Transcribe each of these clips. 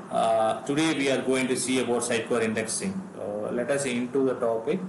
Today we are going to see about Sitecore indexing. Let us into the topic.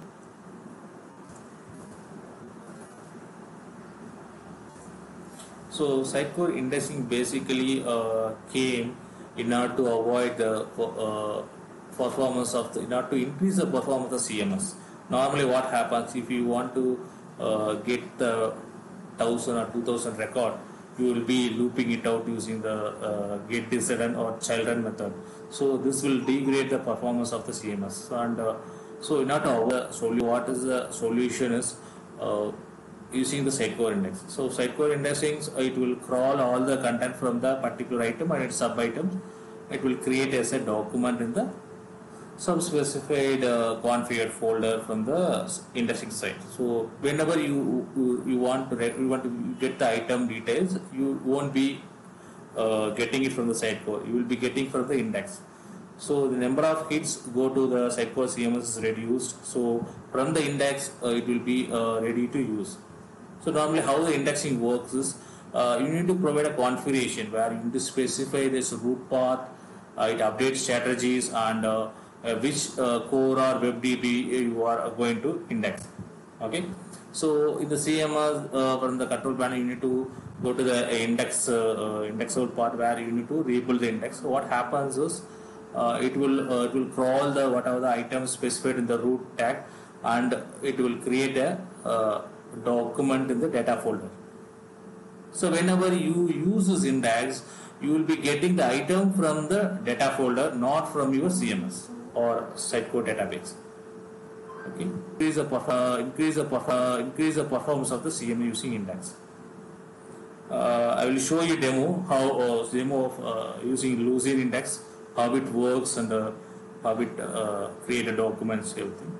So Sitecore indexing basically came in order to avoid the performance of in order to increase the performance of CMS. Normally, what happens if you want to get the 1000 or 2000 record, you will be looping it out using the get descendant or children method. So this will degrade the performance of the CMS. And so in order to avoid what is the solution is using the Sitecore index. So Sitecore indexing, it will crawl all the content from the particular item and its sub items. It will create as a document in the some specified configured folder from the indexing site. So whenever you want to get the item details, you won't be getting it from the Sitecore. You will be getting from the index. So the number of hits go to the Sitecore CMS is reduced. So from the index, it will be ready to use. So normally how the indexing works is you need to provide a configuration where you need to specify this root path, it updates strategies, and which core or WebDB you are going to index. Okay. So in the CMS from the control panel, you need to go to the indexable part where you need to rebuild the index. So what happens is it will crawl the whatever the items specified in the root tag, and it will create a document in the data folder. So whenever you use this index, you will be getting the item from the data folder, not from your CMS or Sitecore database. Okay. Increase the performance of the CMS using index. I will show you demo of using Lucene index, how it works, and how it create a documents, everything.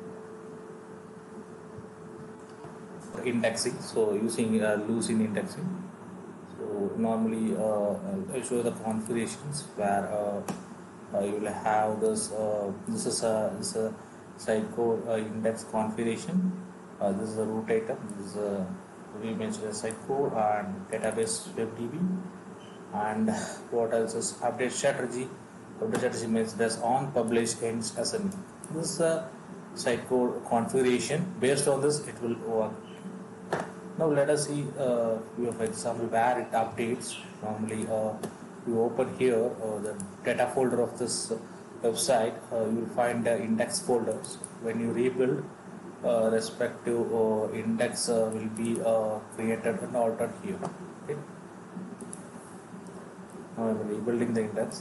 Indexing, so using Lucene indexing. So normally I'll show the configurations where you will have this. This is a Sitecore index configuration. This is a root item. This is we mentioned as Sitecore and database WebDB. And what else is update strategy? Update strategy means does on publish ends assembly. This is a Sitecore configuration. Based on this, it will work. Now let us see for example where it updates. Normally you open here the data folder of this website, you will find the index folders. When you rebuild, respective index will be created and altered here. Okay. Now I am rebuilding the index.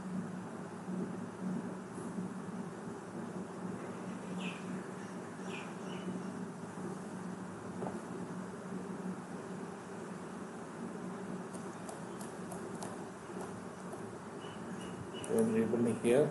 I am rebuilding here.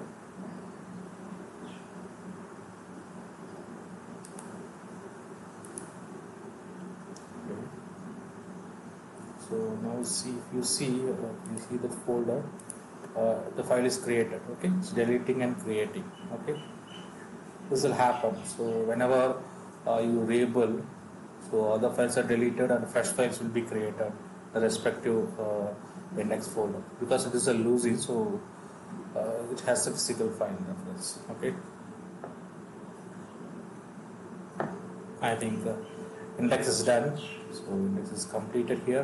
Okay. So now see, if you see the folder, the file is created. Okay, it's deleting and creating. Okay, this will happen. So whenever you rebuild, so other files are deleted and fresh files will be created, the respective index folder, because it is a Lucene, so it has a physical file reference. Okay, I think index is done. So index is completed here.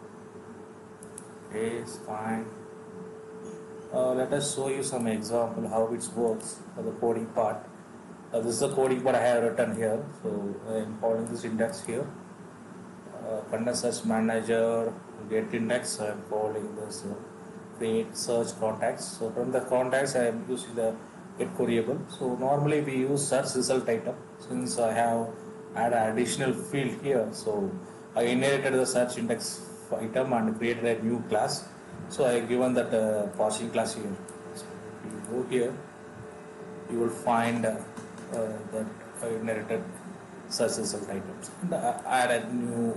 Okay, it's fine. Let us show you some example how it works for the coding part. This is the coding part I have written here. So I am calling this index here. Content search manager, get index. I am calling this create search contacts. So from the contacts I am using the get queryable. So normally we use search result item. Since I have add an additional field here, so I inherited the search index item and created a new class. So I have given that parsing class here. So if you go here, you will find that I inherited search result items and add a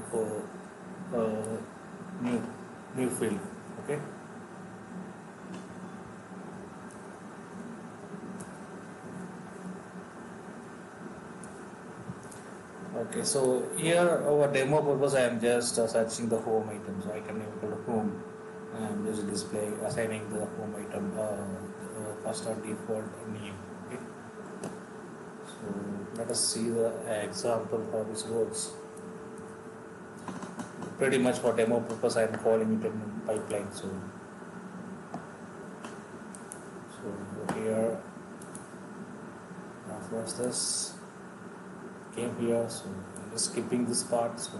new field. Okay. Okay, so here our demo purpose I am just searching the home item. So I can equal to home and just display assigning the home item master default name. Okay, so let us see the example how this works. Pretty much for demo purpose I am calling it in pipeline. So here first this came here, so I'm just skipping this part. So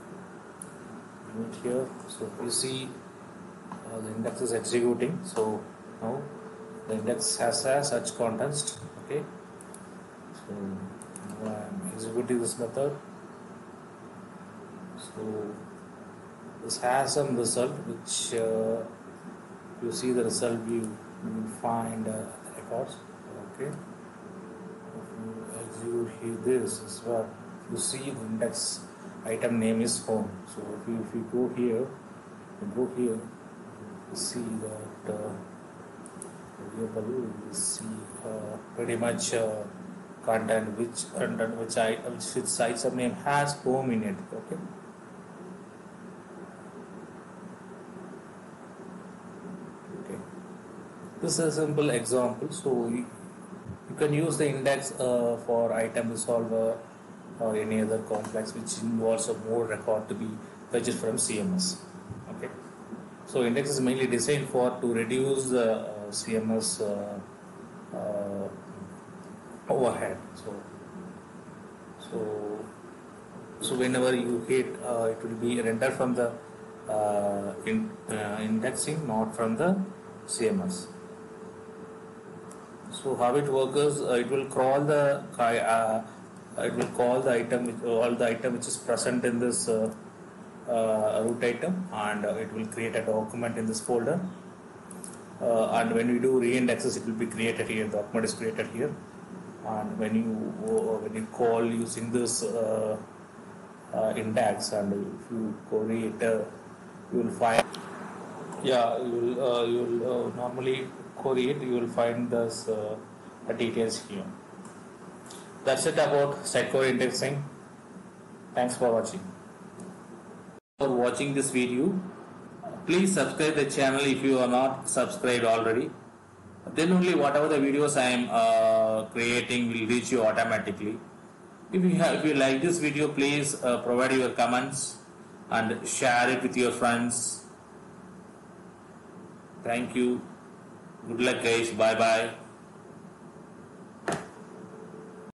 here, so you see the index is executing. So now the index has a such context. Okay, so now I'm executing this method. So this has some result which you see the result you will find the records. Okay, if you execute this is what you see, the index item name is home. So if you go here, you see that variable, you see pretty much content which item name has home in it. Okay. This is a simple example. So you can use the index for item resolver or any other complex which involves a more record to be fetched from CMS. Okay. So index is mainly designed to reduce the CMS overhead. So whenever you hit, it will be rendered from the indexing, not from the CMS. So how it works is it will crawl the item, all the item which is present in this root item, and it will create a document in this folder. And when we do reindexes, it will be created here. The document is created here, and when you call using this index, and if you query it, you will find. Yeah, you'll normally query it. You will find this the details here. That's it about sitecore indexing. Thanks for watching. For watching this video, please subscribe the channel if you are not subscribed already. Then only whatever the videos I am creating will reach you automatically. If you like this video, please provide your comments and share it with your friends. Thank you. Good luck, guys. Bye bye.